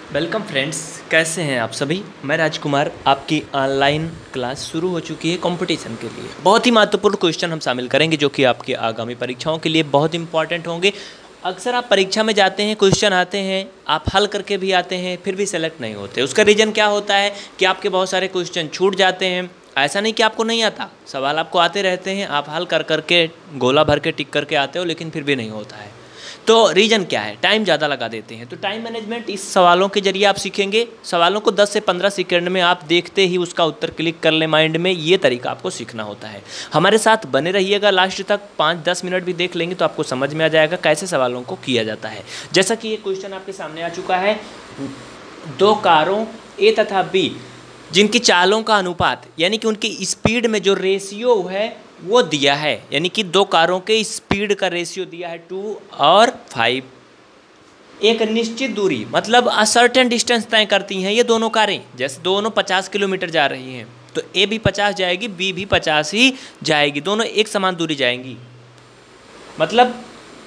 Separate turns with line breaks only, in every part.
Welcome friends, कैसे हैं आप सभी। मैं राजकुमार। आपकी ऑनलाइन क्लास शुरू हो चुकी है कंपटीशन के लिए। बहुत ही महत्वपूर्ण क्वेश्चन हम शामिल करेंगे जो कि आपकी आगामी परीक्षाओं के लिए बहुत इंपॉर्टेंट होंगे। अक्सर आप परीक्षा में जाते हैं, क्वेश्चन आते हैं, आप हल करके भी आते हैं, फिर भी सेलेक्ट नहीं होते। उसका रीज़न क्या होता है कि आपके बहुत सारे क्वेश्चन छूट जाते हैं। ऐसा नहीं कि आपको नहीं आता, सवाल आपको आते रहते हैं, आप हल कर करके गोला भर के टिक करके आते हो, लेकिन फिर भी नहीं होता है। तो रीज़न क्या है? टाइम ज़्यादा लगा देते हैं। तो टाइम मैनेजमेंट इस सवालों के जरिए आप सीखेंगे। सवालों को 10 से 15 सेकंड में आप देखते ही उसका उत्तर क्लिक कर लें माइंड में, ये तरीका आपको सीखना होता है। हमारे साथ बने रहिएगा लास्ट तक। 5-10 मिनट भी देख लेंगे तो आपको समझ में आ जाएगा कैसे सवालों को किया जाता है। जैसा कि ये क्वेश्चन आपके सामने आ चुका है, दो कारों ए तथा बी जिनकी चालों का अनुपात यानी कि उनकी स्पीड में जो रेशियो है वो दिया है, यानी कि दो कारों के स्पीड का रेशियो दिया है 2 और 5। एक निश्चित दूरी मतलब अ सर्टेन डिस्टेंस तय करती हैं ये दोनों कारें। जैसे दोनों 50 किलोमीटर जा रही हैं तो ए भी 50 जाएगी, बी भी 50 ही जाएगी, दोनों एक समान दूरी जाएंगी। मतलब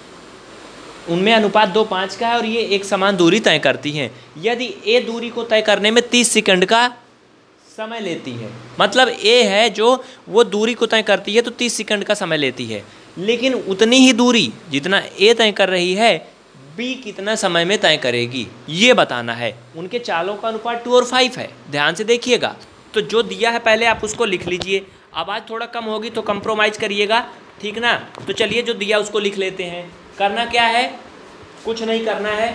उनमें अनुपात 2:5 का है और ये एक समान दूरी तय करती हैं। यदि ए दूरी को तय करने में 30 सेकंड का समय लेती है, मतलब ए है जो वो दूरी को तय करती है तो 30 सेकंड का समय लेती है, लेकिन उतनी ही दूरी जितना ए तय कर रही है बी कितना समय में तय करेगी ये बताना है। उनके चालों का अनुपात 2 और 5 है, ध्यान से देखिएगा। तो जो दिया है पहले आप उसको लिख लीजिए। आवाज़ थोड़ा कम होगी तो कंप्रोमाइज़ करिएगा, ठीक ना। तो चलिए जो दिया उसको लिख लेते हैं। करना क्या है, कुछ नहीं करना है,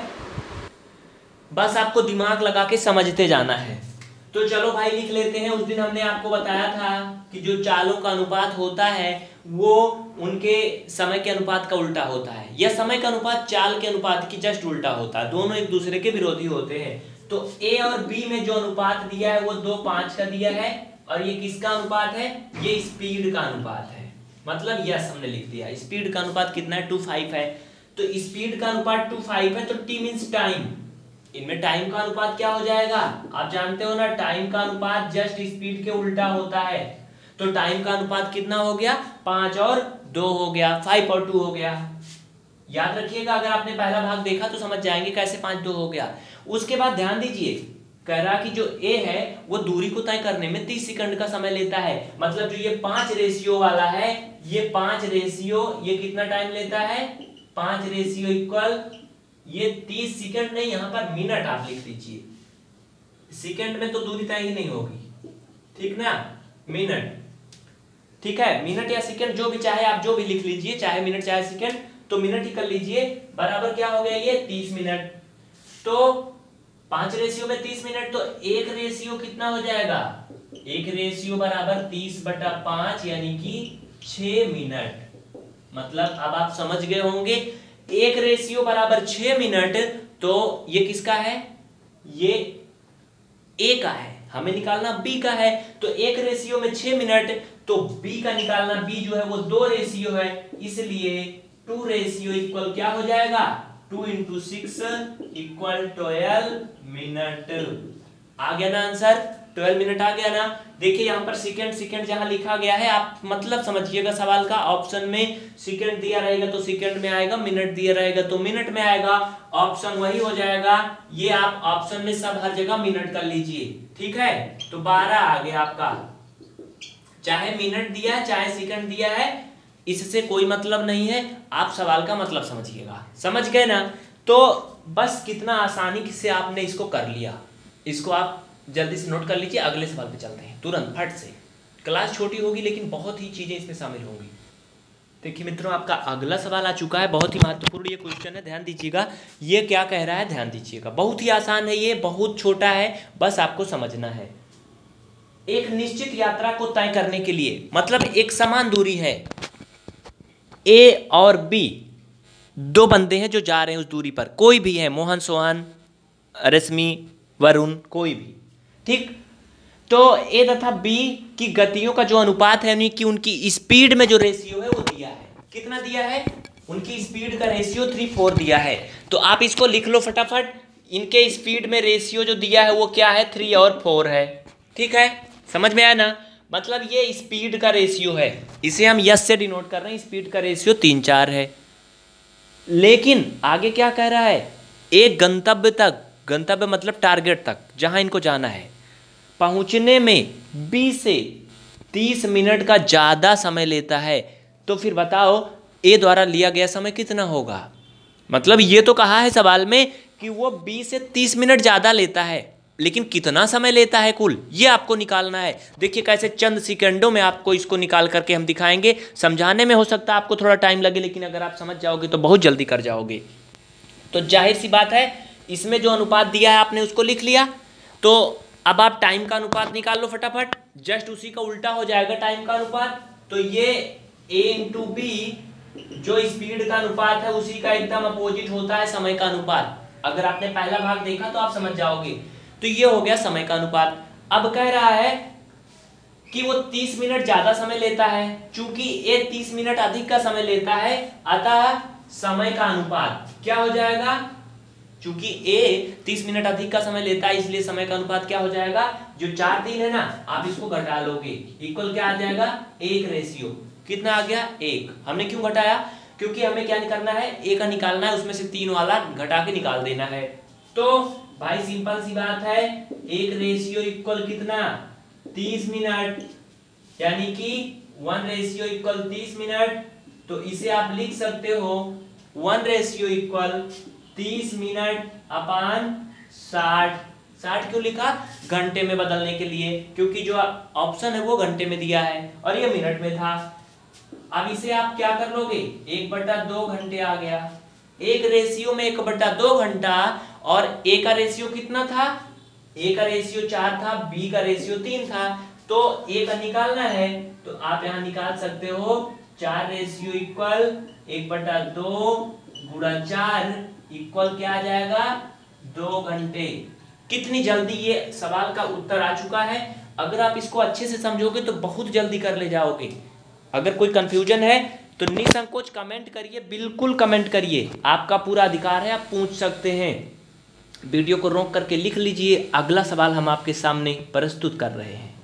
बस आपको दिमाग लगा के समझते जाना है। तो चलो भाई लिख लेते हैं। उस दिन हमने आपको बताया था कि जो चालों का अनुपात होता है वो उनके समय के अनुपात का उल्टा होता है, या समय का अनुपात चाल के अनुपात की जस्ट उल्टा होता है। दोनों एक दूसरे के विरोधी होते हैं। तो ए और बी में जो अनुपात दिया है वो 2:5 का दिया है, और ये किसका अनुपात है? ये स्पीड का अनुपात है। मतलब यस हमने लिख दिया। स्पीड का अनुपात कितना है? 2:5 है। तो स्पीड का अनुपात 2:5 है तो टी मीन्स टाइम। इनमें टाइम का अनुपात क्या हो जाएगा? आप जानते हो ना, टाइम का अनुपात जस्ट स्पीड के उल्टा होता है। तो टाइम का अनुपात कितना हो गया? 5 और 2 हो गया, 5 और 2 हो गया। याद रखिएगा, अगर आपने पहला भाग देखा तो समझ जाएंगे कैसे 5-2 हो गया। उसके बाद ध्यान दीजिए, कह रहा कि जो ए है वो दूरी को तय करने में 30 सेकंड का समय लेता है। मतलब जो ये 5 रेशियो वाला है, ये 5 रेशियो ये कितना टाइम लेता है? 5 रेशियो इक्वल ये 30 सेकंड नहीं, यहां पर मिनट आप लिख दीजिए। सेकंड में तो दूरी तय ही नहीं होगी, ठीक ना। मिनट, ठीक है। मिनट या सेकंड जो भी चाहे आप जो भी लिख लीजिए, चाहे मिनट चाहे सेकंड, तो मिनट ही कर लीजिए। बराबर क्या हो गया? ये 30 मिनट। तो 5 रेशियो में 30 मिनट, तो एक रेशियो कितना हो जाएगा? एक रेशियो बराबर 30/5 यानी कि 6 मिनट। मतलब अब आप समझ गए होंगे, एक रेशियो बराबर 6 मिनट। तो ये किसका है? ये ए का है, हमें निकालना बी का है। तो एक रेशियो में 6 मिनट, तो बी का निकालना, बी जो है वो 2 रेशियो है, इसलिए 2 रेशियो इक्वल क्या हो जाएगा? 2 × 6 इक्वल 12 मिनट। आ गया ना आंसर? 12 मिनट आ गया ना। देखिए यहाँ पर सेकंड जहां लिखा गया है आप मतलब समझिएगा सवाल का। ऑप्शन में सेकंड दिया रहेगा तो सेकंड में आएगा, मिनट दिया रहेगा तो मिनट में आएगा। ऑप्शन वही हो जाएगा। ये आप ऑप्शन में सब हर जगह मिनट कर लीजिए, ठीक है। तो 12 आ गया आपका। चाहे मिनट दिया है चाहे सेकंड दिया है, इससे कोई मतलब नहीं है। आप सवाल का मतलब समझिएगा। समझ गए ना? तो बस कितना आसानी से आपने इसको कर लिया, इसको आप जल्दी से नोट कर लीजिए। अगले सवाल पे चलते हैं तुरंत फट से। क्लास छोटी होगी लेकिन बहुत ही चीजें इसमें शामिल होंगी। देखिए मित्रों, आपका अगला सवाल आ चुका है। बहुत ही महत्वपूर्ण ये क्वेश्चन है, ध्यान दीजिएगा। ये क्या कह रहा है, ध्यान दीजिएगा। बहुत ही आसान है, ये बहुत छोटा है, बस आपको समझना है। एक निश्चित यात्रा को तय करने के लिए, मतलब एक समान दूरी है, ए और बी दो बंदे हैं जो जा रहे हैं उस दूरी पर। कोई भी है, मोहन, सोहन, रश्मि, वरुण, कोई भी, ठीक। तो ए तथा बी की गतियों का जो अनुपात है, यानी कि उनकी स्पीड में जो रेशियो है वो दिया है। कितना दिया है? उनकी स्पीड का रेशियो 3:4 दिया है। तो आप इसको लिख लो फटाफट। इनके स्पीड में रेशियो जो दिया है वो क्या है? 3 और 4 है, ठीक है। समझ में आया ना? मतलब ये स्पीड का रेशियो है, इसे हम यस से डिनोट कर रहे हैं। स्पीड का रेशियो 3-4 है। लेकिन आगे क्या कह रहा है? एक गंतव्य तक गंतव्य मतलब टारगेट तक जहां इनको जाना है, पहुंचने में 20 से 30 मिनट का ज़्यादा समय लेता है, तो फिर बताओ ए द्वारा लिया गया समय कितना होगा। मतलब ये तो कहा है सवाल में कि वो 20 से 30 मिनट ज़्यादा लेता है, लेकिन कितना समय लेता है कुल, ये आपको निकालना है। देखिए कैसे चंद सेकंडों में आपको इसको निकाल करके हम दिखाएंगे। समझाने में हो सकता है आपको थोड़ा टाइम लगे, लेकिन अगर आप समझ जाओगे तो बहुत जल्दी कर जाओगे। तो जाहिर सी बात है, इसमें जो अनुपात दिया है आपने उसको लिख लिया। तो अब आप टाइम का अनुपात निकाल लो फटाफट, जस्ट उसी का उल्टा हो जाएगा टाइम का अनुपात। तो ये a इंटू बी जो स्पीड का अनुपात है उसी का एकदम अपोजिट होता है समय का अनुपात। अगर आपने पहला भाग देखा तो आप समझ जाओगे। तो ये हो गया समय का अनुपात। अब कह रहा है कि वो 30 मिनट ज्यादा समय लेता है, चूंकि ये 30 मिनट अधिक का समय लेता है, अतः समय का अनुपात क्या हो जाएगा, चूंकि ए 30 मिनट अधिक का समय लेता है इसलिए समय का अनुपात क्या हो जाएगा, जो 4 3 है ना आप इसको घटा लोगे, इक्वल क्या आ जाएगा 1 रेशियो। कितना आ गया 1। हमने क्यों घटाया, क्योंकि हमें क्या करना है, ए का निकालना है, उसमें से 3 वाला घटा के निकाल देना है। तो भाई सिंपल सी बात है, 1 रेशियो इक्वल कितना 30 मिनट, यानी कि 1 रेशियो इक्वल 30 मिनट। तो इसे आप लिख सकते हो 1 रेशियो इक्वल 30 मिनट अपान 60। 60 क्यों लिखा, घंटे में बदलने के लिए, क्योंकि जो ऑप्शन है वो घंटे में दिया है और ये मिनट में था। अब इसे आप क्या कर लोगे, 1/2 घंटे आ गया। 1 रेशियो में 1/2 घंटा, और ए का रेशियो कितना था, ए का रेशियो 4 था, बी का रेशियो 3 था। तो ए का निकालना है तो आप यहां निकाल सकते हो 4 रेशियो इक्वल 1/2 गुणा 4 इक्वल क्या आ जाएगा 2 घंटे। कितनी जल्दी ये सवाल का उत्तर आ चुका है। अगर आप इसको अच्छे से समझोगे तो बहुत जल्दी कर ले जाओगे। अगर कोई कंफ्यूजन है तो निसंकोच कमेंट करिए, बिल्कुल कमेंट करिए, आपका पूरा अधिकार है, आप पूछ सकते हैं। वीडियो को रोक करके लिख लीजिए, अगला सवाल हम आपके सामने प्रस्तुत कर रहे हैं।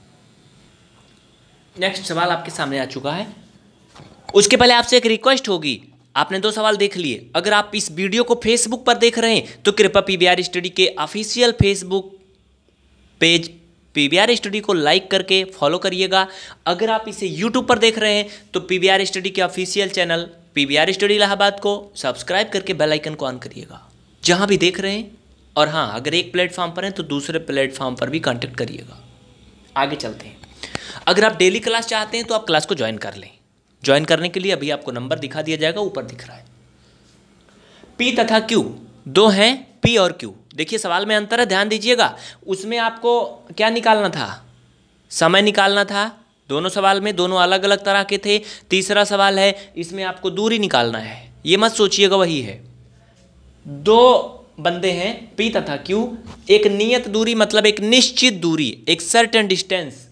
नेक्स्ट सवाल आपके सामने आ चुका है। उसके पहले आपसे एक रिक्वेस्ट होगी, आपने 2 सवाल देख लिए। अगर आप इस वीडियो को फेसबुक पर देख रहे हैं तो कृपया पीवीआर स्टडी के official Facebook page PVR study को लाइक करके फॉलो करिएगा। अगर आप इसे यूट्यूब पर देख रहे हैं तो पीवीआर स्टडी के official channel PVR study Allahabad को सब्सक्राइब करके बेल आइकन को ऑन करिएगा जहां भी देख रहे हैं। और हाँ, अगर एक प्लेटफॉर्म पर हैं तो दूसरे प्लेटफॉर्म पर भी कांटेक्ट करिएगा। आगे चलते हैं। अगर आप डेली क्लास चाहते हैं तो आप क्लास को ज्वाइन कर लें। ज्वाइन करने के लिए अभी आपको नंबर दिखा दिया जाएगा, ऊपर दिख रहा है। पी तथा क्यू 2 हैं, पी और क्यू। देखिए सवाल में अंतर है, ध्यान दीजिएगा। उसमें आपको क्या निकालना था, समय निकालना था। दोनों सवाल में दोनों अलग अलग तरह के थे। तीसरा सवाल है, इसमें आपको दूरी निकालना है। ये मत सोचिएगा वही है। 2 बंदे हैं पी तथा क्यू, एक नियत दूरी मतलब एक निश्चित दूरी, एक सर्टेन डिस्टेंस,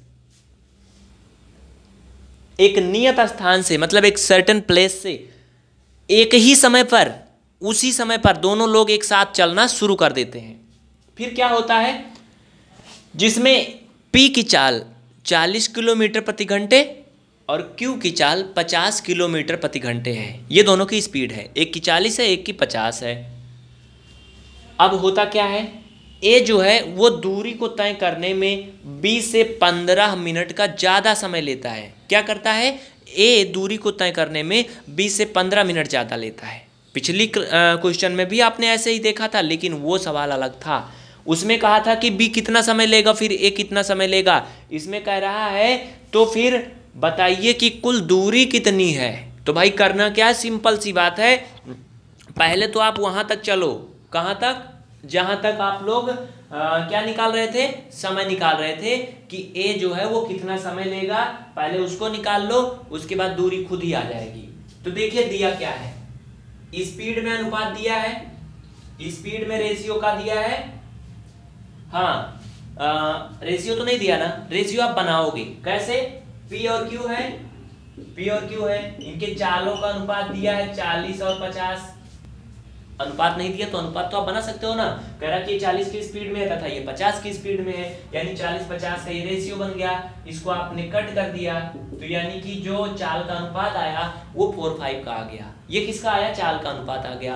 एक नियत स्थान से मतलब एक सर्टेन प्लेस से एक ही समय पर, उसी समय पर दोनों लोग एक साथ चलना शुरू कर देते हैं। फिर क्या होता है, जिसमें P की चाल 40 किलोमीटर प्रति घंटे और Q की चाल 50 किलोमीटर प्रति घंटे है। ये दोनों की स्पीड है, एक की 40 है, एक की 50 है। अब होता क्या है, A जो है वो दूरी को तय करने में 20 से 15 मिनट का ज़्यादा समय लेता है। क्या करता है, A दूरी को तय करने में 20 से 15 मिनट ज़्यादा लेता है। पिछली क्वेश्चन में भी आपने ऐसे ही देखा था, लेकिन वो सवाल अलग था। उसमें कहा था कि B कितना समय लेगा, फिर A कितना समय लेगा। इसमें कह रहा है तो फिर बताइए कि कुल दूरी कितनी है। तो भाई करना क्या, सिंपल सी बात है। पहले तो आप वहाँ तक चलो, कहाँ तक, जहाँ तक आप लोग क्या निकाल रहे थे, समय निकाल रहे थे कि A जो है वो कितना समय लेगा। पहले उसको निकाल लो, उसके बाद दूरी खुद ही आ जाएगी। तो देखिए दिया क्या है, स्पीड में अनुपात दिया है, स्पीड में रेशियो का दिया है। हाँ, रेशियो तो नहीं दिया ना, रेशियो आप बनाओगे कैसे, P और Q है, P और Q है, इनके चालों का अनुपात दिया है 40 और 50। अनुपात नहीं दिया तो अनुपात तो आप बना सकते हो ना। कह रहा कि ये 40 की स्पीड में है तथा ये 50 की स्पीड में है, यानी 40-50 का ये रेशियो बन गया। इसको आपने कट कर दिया तो यानी कि जो चाल का अनुपात आया वो 4:5 का आ गया। ये किसका आया, चाल का अनुपात आ गया।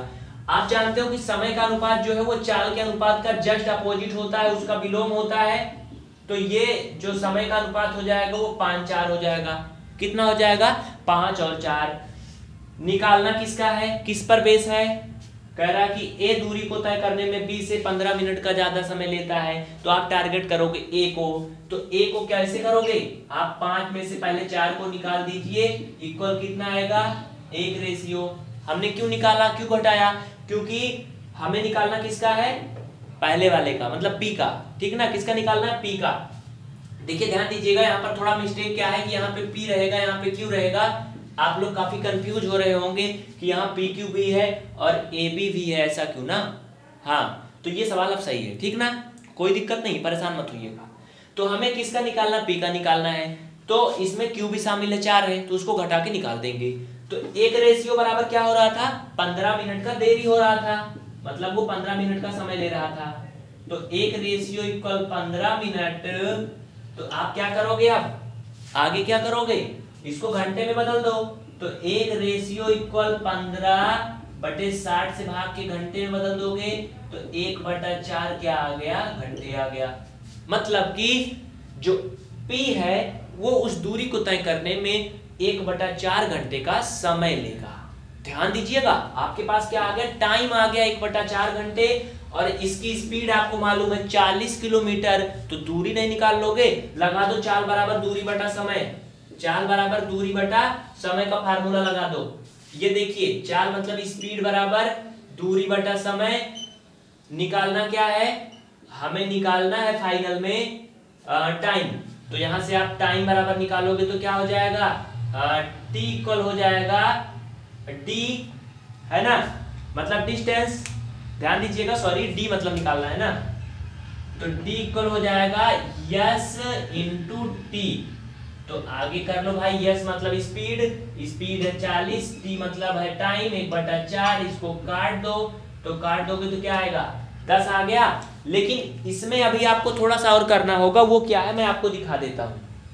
आप जानते हो कि समय का अनुपात जो है वो चाल के अनुपात का जस्ट अपोजिट होता है, उसका विलोम होता है। तो ये जो समय का अनुपात हो जाएगा वो 5:4 हो जाएगा। कितना हो जाएगा? 5 और 4। निकालना किसका है, किस पर बेस है? कह रहा कि ए दूरी को तय करने में 20 से 15 मिनट का ज्यादा समय लेता है, तो आप टारगेट करोगे ए को। तो ए को कैसे करोगे? आप 5 में से पहले 4 को निकाल दीजिए, इक्वल कितना आएगा? 1:। हमने क्यों निकाला, क्यों घटाया? क्योंकि हमें निकालना किसका है? पहले वाले का, मतलब पी का। ठीक ना, किसका निकालना है? पी का। देखिए ध्यान दीजिएगा, यहाँ पर थोड़ा मिस्टेक क्या है कि यहाँ पे पी रहेगा, यहाँ पे क्यू रहेगा। आप लोग काफी कंफ्यूज हो रहे होंगे कि यहाँ पी क्यू भी है और ए बी भी है, ऐसा क्यों ना? हाँ, तो ये सवाल अब सही है। ठीक ना, कोई दिक्कत नहीं, परेशान मत होइएगा। तो हमें किसका निकालना? पी का निकालना है। तो इसमें क्यू भी शामिल है, 4 है, तो उसको घटा के निकाल देंगे। तो 1:, बराबर क्या हो रहा था? 15 मिनट का देरी हो रहा था, मतलब वो 15 मिनट का समय ले रहा था। तो 1:= 15 मिनट। तो आप क्या करोगे? अब आगे क्या करोगे? इसको घंटे में बदल दो। तो 1:= 15/60 से भाग के घंटे में बदल दोगे तो 1/4 क्या आ गया? घंटे आ गया। मतलब कि जो P है वो उस दूरी को तय करने में 1/4 घंटे का समय लेगा। ध्यान दीजिएगा, आपके पास क्या आ गया? टाइम आ गया 1/4 घंटे। और इसकी स्पीड आपको मालूम है 40 किलोमीटर। तो दूरी नहीं निकाल लोगे, लगा दो चाल बराबर दूरी बटा समय। चाल बराबर दूरी बटा समय का फार्मूला लगा दो। ये देखिए, चाल मतलब स्पीड बराबर दूरी बटा समय। निकालना क्या है? हमें निकालना है फाइनल में टाइम। तो यहां से आप टाइम बराबर निकालोगे तो क्या हो जाएगा? टी इक्वल हो जाएगा डी, है ना, मतलब डिस्टेंस। ध्यान दीजिएगा, सॉरी, डी मतलब निकालना है ना। तो डी इक्वल हो जाएगा यस इंटू टी। तो आगे कर लो भाई, यस मतलब स्पीड, स्पीड है 40, टी मतलब है टाइम, 1/4। इसको काट दो, तो काट दोगे तो क्या आएगा? 10 आ गया। लेकिन इसमें अभी आपको थोड़ा सा और करना होगा, वो क्या है मैं आपको दिखा देता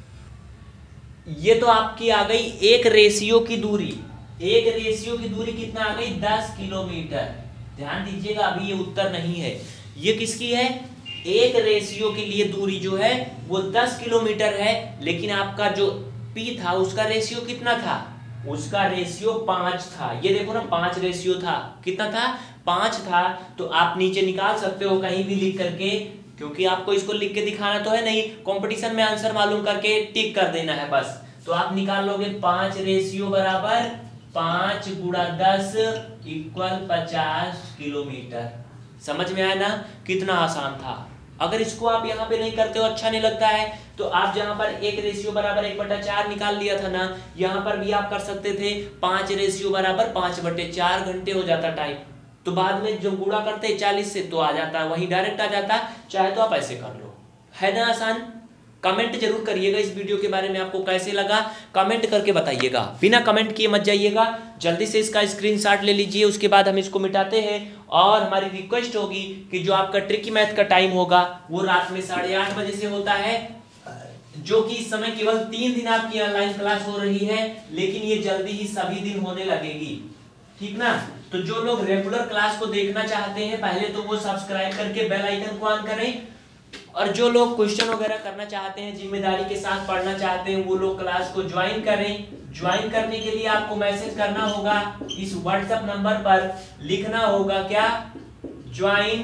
हूं। ये तो आपकी आ गई 1:, की दूरी। 1:, की दूरी कितना आ गई? 10 किलोमीटर। ध्यान दीजिएगा, अभी ये उत्तर नहीं है, ये किसकी है? 1:, के लिए दूरी जो है वो 10 किलोमीटर है। लेकिन आपका जो P था उसका रेशियो कितना था? उसका रेशियो 5 था। ये देखो ना, 5 रेशियो था। कितना था? 5 था। तो आप नीचे निकाल सकते हो कहीं भी लिख करके, क्योंकि आपको इसको लिख के दिखाना तो है नहीं, कंपटीशन में आंसर मालूम करके टिक कर देना है बस। तो आप निकाल लोगे 5:, बराबर 5 × 10 = 50 किलोमीटर। समझ में आया ना? कितना आसान था। अगर इसको आप यहाँ पे नहीं करते हो, अच्छा नहीं लगता है, तो आप जहाँ पर 1:, बराबर 1/4 निकाल लिया था ना, यहाँ पर भी आप कर सकते थे 5:, बराबर 5/4 घंटे हो जाता टाइम। तो बाद में जो गुणा करते 40 से तो आ जाता, वही डायरेक्ट आ जाता। चाहे तो आप ऐसे कर लो, है ना आसान। कमेंट जरूर करिएगा इस वीडियो के बारे में, आपको कैसे लगा कमेंट करके बताइएगा। बिना कमेंट किए मत जाइएगा, जल्दी से इसका स्क्रीनशॉट ले लीजिए। उसके बाद हम इसको मिटाते हैं। और हमारी रिक्वेस्ट होगी कि जो आपका ट्रिकी मैथ का टाइम होगा वो रात में 8:30 बजे से होता है, जो कि इस समय केवल 3 दिन आपकी ऑनलाइन क्लास हो रही है, लेकिन ये जल्दी ही सभी दिन होने लगेगी। ठीक ना? तो जो लोग रेगुलर क्लास को देखना चाहते हैं, पहले तो वो सब्सक्राइब करके बेल आइकन को ऑन करें। और जो लोग क्वेश्चन वगैरह करना चाहते हैं, जिम्मेदारी के साथ पढ़ना चाहते हैं, वो लोग क्लास को ज्वाइन करें। ज्वाइन करने के लिए आपको मैसेज करना होगा इस व्हाट्सएप नंबर पर, लिखना होगा क्या? ज्वाइन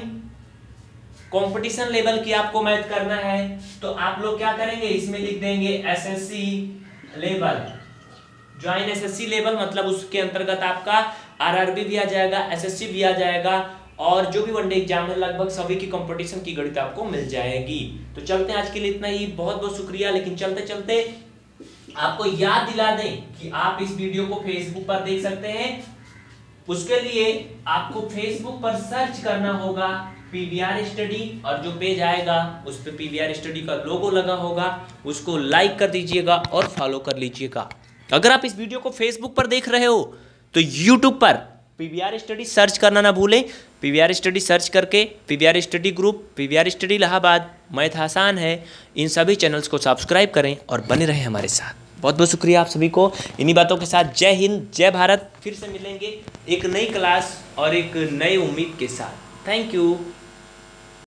कंपटीशन लेवल की आपको मैथ करना है। तो आप लोग क्या करेंगे, इसमें लिख देंगे SSC level. Join SSC level मतलब उसके अंतर्गत आपका आरआरबी भी आ जाएगा, एसएससी भी आ जाएगा, और जो भी वनडे एग्जाम है लगभग सभी की कंपटीशन की गणित आपको मिल जाएगी। तो चलते हैं, आज के लिए इतना ही। बहुत बहुत शुक्रिया। लेकिन चलते चलते आपको याद दिला दें कि आप इस वीडियो को फेसबुक पर देख सकते हैं। उसके लिए आपको फेसबुक पर सर्च करना होगा पीवीआर स्टडी, और जो पेज आएगा उस पर पीवीआर स्टडी का लोगो लगा होगा, उसको लाइक कर दीजिएगा और फॉलो कर लीजिएगा। अगर आप इस वीडियो को फेसबुक पर देख रहे हो तो यूट्यूब पर पीवीआर स्टडी सर्च करना ना भूलें। पीवीआर स्टडी सर्च करके PVR study group, PVR study Allahabad, math आसान है, इन सभी चैनल्स को सब्सक्राइब करें और बने रहें हमारे साथ। बहुत बहुत शुक्रिया आप सभी को। इन्हीं बातों के साथ जय हिंद, जय भारत। फिर से मिलेंगे एक नई क्लास और एक नई उम्मीद के साथ। Thank you.